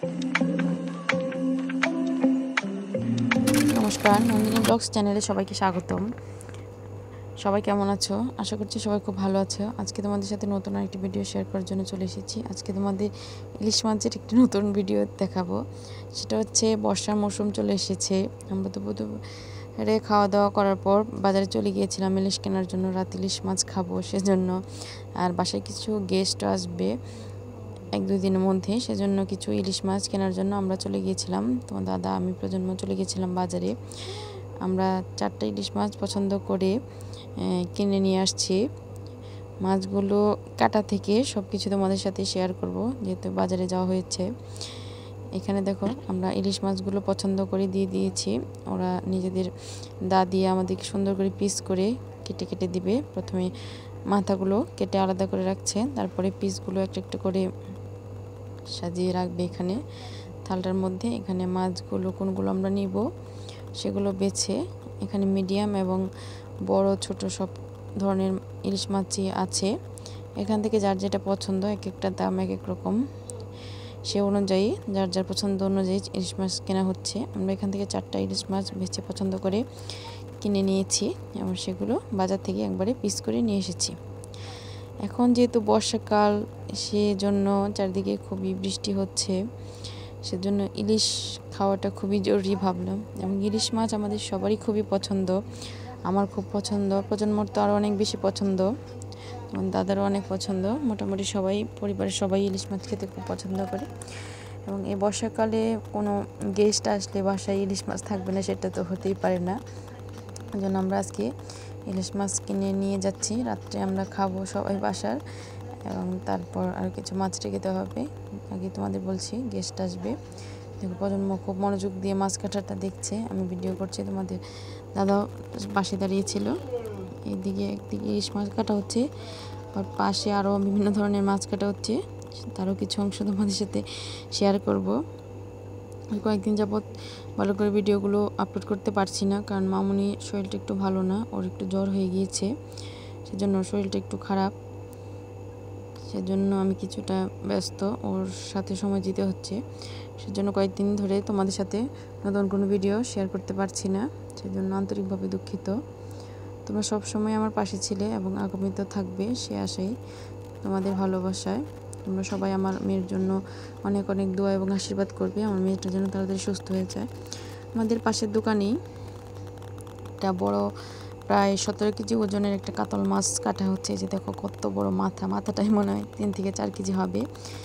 নমস্কার, নন্দিনী ব্লগস চ্যানেলে সবাইকে স্বাগতম। সবাই কেমন আছো? আশা করছি সবাই খুব ভালো আছো। আজকে তোমাদের সাথে নতুন আরেকটি ভিডিও শেয়ার করার জন্য চলে এসেছি। আজকে তোমাদের ইলিশ মাছের একটি নতুন ভিডিও দেখাবো। সেটা হচ্ছে বর্ষার মৌসুম চলে এসেছে। আমরা তো দুপুরে খাওয়া দাওয়া করার পর বাজারে চলে গিয়েছিলাম ইলিশ কেনার জন্য। রাত ইলিশ মাছ খাবো সেজন্য। আর বাসায় কিছু গেস্ট আসবে 1-2 দিনের মধ্যে, সেজন্য কিছু ইলিশ মাছ কেনার জন্য আমরা চলে গিয়েছিলাম। তোমার দাদা, আমি প্রজন্ম চলে গিয়েছিলাম বাজারে। আমরা 4টা ইলিশ মাছ পছন্দ করে কিনে নিয়ে আসছি। মাছগুলো কাটা থেকে সব কিছু তোমাদের সাথে শেয়ার করব, যেহেতু বাজারে যাওয়া হয়েছে। এখানে দেখো, আমরা ইলিশ মাছগুলো পছন্দ করে দিয়ে দিয়েছি। ওরা নিজেদের দা দিয়ে আমাদেরকে সুন্দর করে পিস করে কেটে কেটে দিবে। প্রথমে মাথাগুলো কেটে আলাদা করে রাখছে, তারপরে পিসগুলো একটা একটা করে সাজিয়ে রাখবে এখানে থালটার মধ্যে। এখানে মাছগুলো কোনগুলো আমরা নিব সেগুলো বেছে এখানে মিডিয়াম এবং বড় ছোট সব ধরনের ইলিশ মাছই আছে। এখান থেকে যার যেটা পছন্দ, এক একটা দাম এক এক রকম, সে অনুযায়ী যার যার পছন্দ অনুযায়ী ইলিশ মাছ কেনা হচ্ছে। আমরা এখান থেকে 4টা ইলিশ মাছ বেছে পছন্দ করে কিনে নিয়েছি এবং সেগুলো বাজার থেকে একবারে পিস করে নিয়ে এসেছি। এখন যেহেতু বর্ষাকাল, সেজন্য চারদিকে খুবই বৃষ্টি হচ্ছে, সেজন্য ইলিশ খাওয়াটা খুবই জরুরি ভাবলাম। এবং ইলিশ মাছ আমাদের সবারই খুবই পছন্দ। আমার খুব পছন্দ, প্রজন্মর তো আরও অনেক বেশি পছন্দ, আমার দাদারও অনেক পছন্দ। মোটামুটি সবাই, পরিবারের সবাই ইলিশ মাছ খেতে খুব পছন্দ করে। এবং এই বর্ষাকালে কোনো গেস্ট আসলে বাসায় ইলিশ মাছ থাকবে না, সেটা তো হতেই পারে না। এই জন্য আমরা আজকে ইলিশ মাছ কিনে নিয়ে যাচ্ছি। রাত্রে আমরা খাবো সবাই বাসার, এবং তারপর আর কিছু মাছ রেখে দেওয়া হবে। আগে তোমাদের বলছি, গেস্ট আসবে। দেখো, প্রজন্ম খুব মনোযোগ দিয়ে মাছ কাটাটা দেখছে, আমি ভিডিও করছি। তোমাদের দাদাও পাশে দাঁড়িয়েছিল। একদিকে ইলিশ মাছ কাটা হচ্ছে, আর পাশে আরও বিভিন্ন ধরনের মাছ কাটা হচ্ছে। তারও কিছু অংশ তোমাদের সাথে শেয়ার করব। কয়েকদিন যাবৎ ভালো করে ভিডিওগুলো আপলোড করতে পারছি না, কারণ মামুনি শরীরটা একটু ভালো না, ওর একটু জ্বর হয়ে গিয়েছে, সেজন্য শরীরটা একটু খারাপ। সেজন্য আমি কিছুটা ব্যস্ত, ওর সাথে সময় দিতে হচ্ছে। সেজন্য কয়েকদিন ধরে তোমাদের সাথে নতুন কোনো ভিডিও শেয়ার করতে পারছি না, সেজন্য আন্তরিকভাবে দুঃখিত। তোমরা সব সময় আমার পাশে ছিলে এবং আগামীতেও থাকবে, সে আশাই, তোমাদের ভালোবাসায়। তোমরা সবাই আমার মেয়ের জন্য অনেক অনেক দোয়া এবং আশীর্বাদ করবে, আমার মেয়েটা যেন তাড়াতাড়ি সুস্থ হয়ে যায়। আমাদের পাশের দোকানেই একটা বড়, প্রায় 17 কেজি ওজনের একটা কাতল মাছ কাটা হচ্ছে। যে দেখো কত বড় মাথাটাই মনে হয় 3 থেকে 4 কেজি হবে।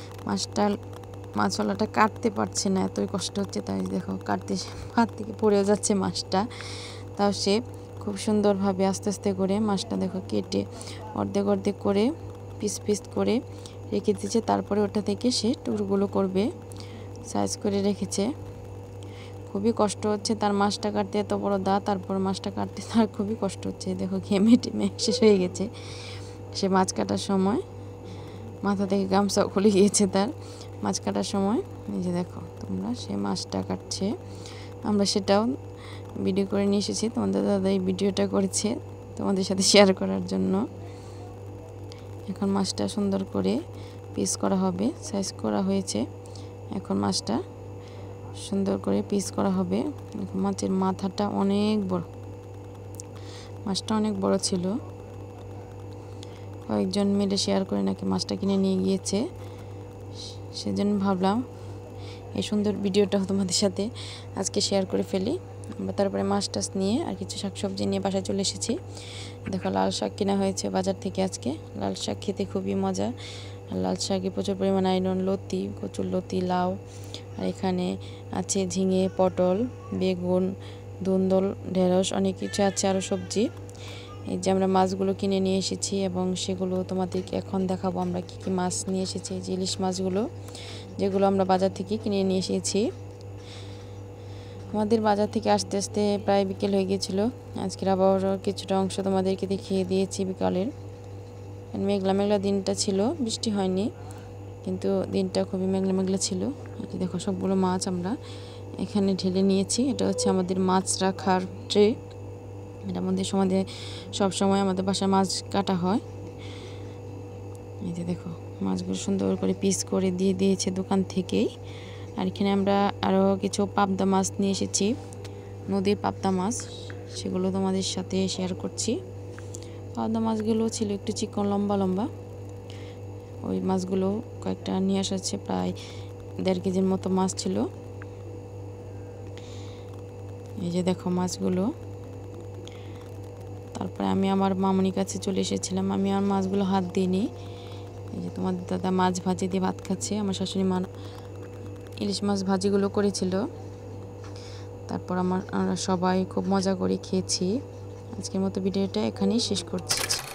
মাছওয়ালাটা কাটতে পারছে না, এতই কষ্ট হচ্ছে। তাই দেখো, কাটতে হাত থেকে পড়েও যাচ্ছে মাছটা। তাও সে খুব সুন্দরভাবে আস্তে আস্তে করে মাছটা দেখো কেটে অর্ধেক অর্ধেক করে পিস পিস করে রেখে দিয়েছে। তারপরে ওটা থেকে সে টুকরোগুলো করবে, সাইজ করে রেখেছে। খুবই কষ্ট হচ্ছে তার মাছটা কাটতে, এত বড় দা, তারপর মাছটা কাটতে তার খুবই কষ্ট হচ্ছে। দেখো, ঘেমে টেমে শেষ হয়ে গেছে। সে মাছ কাটার সময় মাথা থেকে গামছা খুলে গিয়েছে তার মাছ কাটার সময়। এই যে দেখো তোমরা, সে মাছটা কাটছে, আমরা সেটাও ভিডিও করে নিয়ে এসেছি। তোমাদের দাদা এই ভিডিওটা করেছে তোমাদের সাথে শেয়ার করার জন্য। এখন মাছটা সুন্দর করে পিস করা হবে, সাইজ করা হয়েছে। এখন মাছটা সুন্দর করে পিস করা হবে। মাছের মাথাটা অনেক বড়, মাছটা অনেক বড় ছিল। কয়েকজন মিলে শেয়ার করে নাকি মাছটা কিনে নিয়ে গিয়েছে, সেজন্য ভাবলাম এই সুন্দর ভিডিওটা তোমাদের সাথে আজকে শেয়ার করে ফেলি। আমরা তারপরে মাছ টাছ নিয়ে আর কিছু শাকসবজি নিয়ে বাসায় চলে এসেছি। দেখো, লাল শাক কেনা হয়েছে বাজার থেকে আজকে। লাল শাক খেতে খুবই মজা। আর লাল শাকে প্রচুর পরিমাণ আয়রন, লতি, কচুর লতি, লাউ, আর এখানে আছে ঝিঙে, পটল, বেগুন, ধুন্দল, ঢেঁড়স, অনেক কিছু আছে আরও সবজি। এই যে আমরা মাছগুলো কিনে নিয়ে এসেছি এবং সেগুলো তোমাদেরকে এখন দেখাবো আমরা কী কী মাছ নিয়ে এসেছি। যে ইলিশ মাছগুলো, যেগুলো আমরা বাজার থেকে কিনে নিয়ে এসেছি। আমাদের বাজার থেকে আসতে আসতে প্রায় বিকেল হয়ে গিয়েছিল। আজকের আবহাওয়ার কিছুটা অংশ তোমাদেরকে দেখিয়ে দিয়েছি বিকালের। মেঘলা মেঘলা দিনটা ছিল, বৃষ্টি হয়নি, কিন্তু দিনটা খুবই মেঘলা মেঘলা ছিল। দেখো, সবগুলো মাছ আমরা এখানে ঢেলে নিয়েছি। এটা হচ্ছে আমাদের মাছ রাখার ট্রে। এটার মধ্যে সব সময় আমাদের বাসায় মাছ কাটা হয়। এই যে দেখো, মাছগুলো সুন্দর করে পিস করে দিয়ে দিয়েছে দোকান থেকেই। আর এখানে আমরা আরও কিছু পাবদা মাছ নিয়ে এসেছি, নদীর পাবদা মাছ, সেগুলো তোমাদের সাথে শেয়ার করছি। পাবদা মাছগুলো ছিল একটু চিকন লম্বা লম্বা। ওই মাছগুলো কয়েকটা নিয়ে আসা হচ্ছে, প্রায় 1.5 কেজির মতো মাছ ছিল। এই যে দেখো মাছগুলো। তারপরে আমি আমার মামনির কাছে চলে এসেছিলাম, আমি আর মাছগুলো হাত দিইনি। এই যে তোমাদের দাদা মাছ ভাজি দিয়ে ভাত খাচ্ছে, আমার শাশুড়ি মা ইলিশ মাছ ভাজিগুলো করেছিল। তারপর আমরা সবাই খুব মজা করে খেয়েছি। আজকের মতো ভিডিওটা এখানেই শেষ করছি।